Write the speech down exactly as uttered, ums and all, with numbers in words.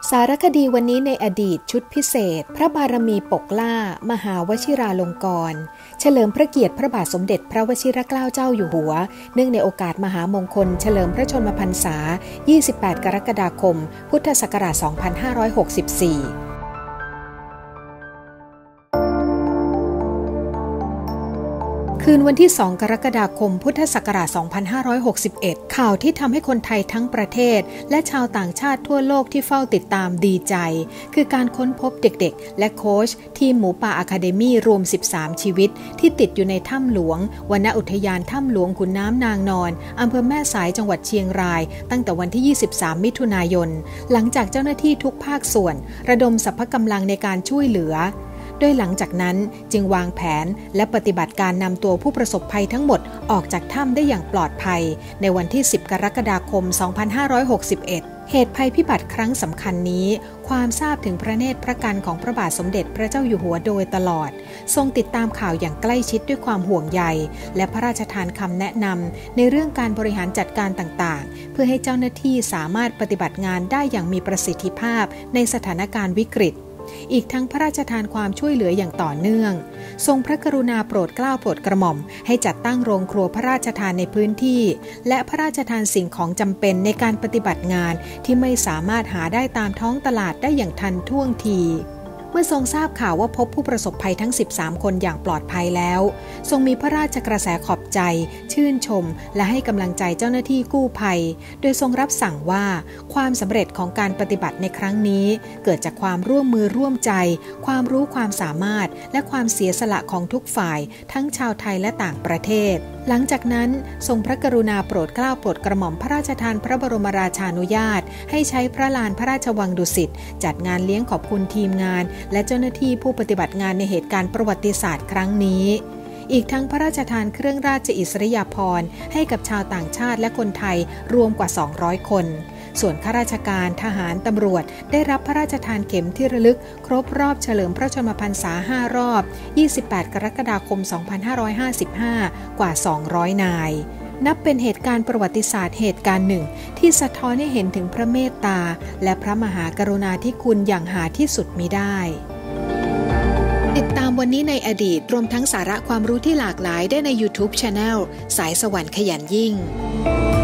สารคดีวันนี้ในอดีตชุดพิเศษพระบารมีปกล่ามหาวชิราลงกรณ์เฉลิมพระเกียรติพระบาทสมเด็จพระวชิรเกล้าเจ้าอยู่หัวเนื่องในโอกาสมหามงคลเฉลิมพระชนมพรรษายี่สิบแปดกรกฎาคมพุทธศักราชสองพันห้าร้อยหกสิบสี่คืนวันที่สองกรกฎาคมพุทธศักราชสองพันห้าร้อยหกสิบเอ็ดข่าวที่ทำให้คนไทยทั้งประเทศและชาวต่างชาติทั่วโลกที่เฝ้าติดตามดีใจคือการค้นพบเด็กๆและโค้ชทีมหมูป่าอะคาเดมี่รวมสิบสามชีวิตที่ติดอยู่ในถ้ำหลวงวนอุทยานถ้ำหลวงขุนน้ำนางนอนอำเภอแม่สายจังหวัดเชียงรายตั้งแต่วันที่ยี่สิบสามมิถุนายนหลังจากเจ้าหน้าที่ทุกภาคส่วนระดมสรรพกำลังในการช่วยเหลือโดยหลังจากนั้นจึงวางแผนและปฏิบัติการนำตัวผู้ประสบภัยทั้งหมดออกจากถ้ำได้อย่างปลอดภัยในวันที่สิบกรกฎาคมสองพันห้าร้อยหกสิบเอ็ดเหตุภัยพิบัติครั้งสำคัญนี้ความทราบถึงพระเนตรพระกันของพระบาทสมเด็จพระเจ้าอยู่หัวโดยตลอดทรงติดตามข่าวอย่างใกล้ชิดด้วยความห่วงใยและพระราชทานคำแนะนำในเรื่องการบริหารจัดการต่างๆเพื่อให้เจ้าหน้าที่สามารถปฏิบัติงานได้อย่างมีประสิทธิภาพในสถานการณ์วิกฤตอีกทั้งพระราชทานความช่วยเหลืออย่างต่อเนื่องทรงพระกรุณาโปรดเกล้าโปรดกระหม่อมให้จัดตั้งโรงครัวพระราชทานในพื้นที่และพระราชทานสิ่งของจำเป็นในการปฏิบัติงานที่ไม่สามารถหาได้ตามท้องตลาดได้อย่างทันท่วงทีเมื่อทรงทราบข่าวว่าพบผู้ประสบภัยทั้งสิบสามคนอย่างปลอดภัยแล้วทรงมีพระราชกระแสขอบใจชื่นชมและให้กำลังใจเจ้าหน้าที่กู้ภัยโดยทรงรับสั่งว่าความสำเร็จของการปฏิบัติในครั้งนี้เกิดจากความร่วมมือร่วมใจความรู้ความสามารถและความเสียสละของทุกฝ่ายทั้งชาวไทยและต่างประเทศหลังจากนั้นทรงพระกรุณาโปรดเกล้าโปรดกระหม่อมพระราชทานพระบรมราชานุญาตให้ใช้พระลานพระราชวังดุสิตจัดงานเลี้ยงขอบคุณทีมงานและเจ้าหน้าที่ผู้ปฏิบัติงานในเหตุการณ์ประวัติศาสตร์ครั้งนี้อีกทั้งพระราชทานเครื่องราชอิสริยาภรณ์ให้กับชาวต่างชาติและคนไทยรวมกว่าสองร้อยคนส่วนข้าราชการทหารตำรวจได้รับพระราชทานเข็มที่ระลึกครบรอบเฉลิมพระชนมพรรษาห้ารอบยี่สิบแปดกรกฎาคมสองพันห้าร้อยห้าสิบห้ากว่าสองร้อยนายนับเป็นเหตุการณ์ประวัติศาสตร์เหตุการณ์หนึ่งที่สะท้อนให้เห็นถึงพระเมตตาและพระมหากรุณาธิคุณอย่างหาที่สุดมิได้ติดตามวันนี้ในอดีตรวมทั้งสาระความรู้ที่หลากหลายได้ใน YouTube Channel สายสวรรค์ขยันยิ่ง